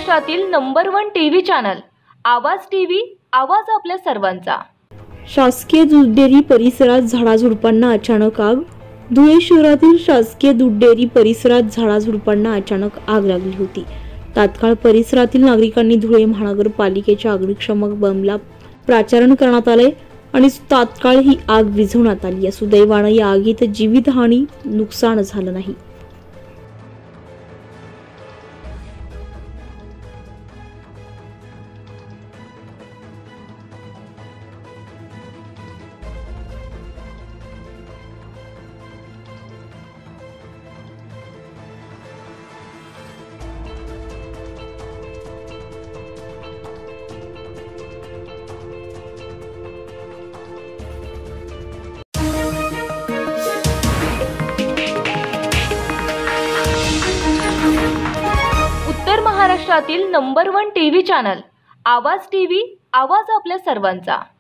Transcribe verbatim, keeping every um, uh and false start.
महाराष्ट्रातील number one TV channel Awaaz TV, आवाज आपल्या सर्वांचा। शासकीय दूध डेअरी परिसरात झाडाझुडपांना अचानक आग। धुळे शहरातील शासकीय दूध डेअरी परिसरात झाडाझुडपांना अचानक आग लागली होती। तात्काळ परिसरातील नागरिकांनी धुळे महानगरपालिकेच्या अग्निशमक बंबला प्राचारण करण्यात आले आणि तात्काळ ही आग विझवण्यात आली। सुदैवाने या आगीत जीवितहानी नुकसान झालं नाही। उत्तर महाराष्ट्रातील number one TV channel Awaaz TV, आवाज आपल्या सर्वांचा।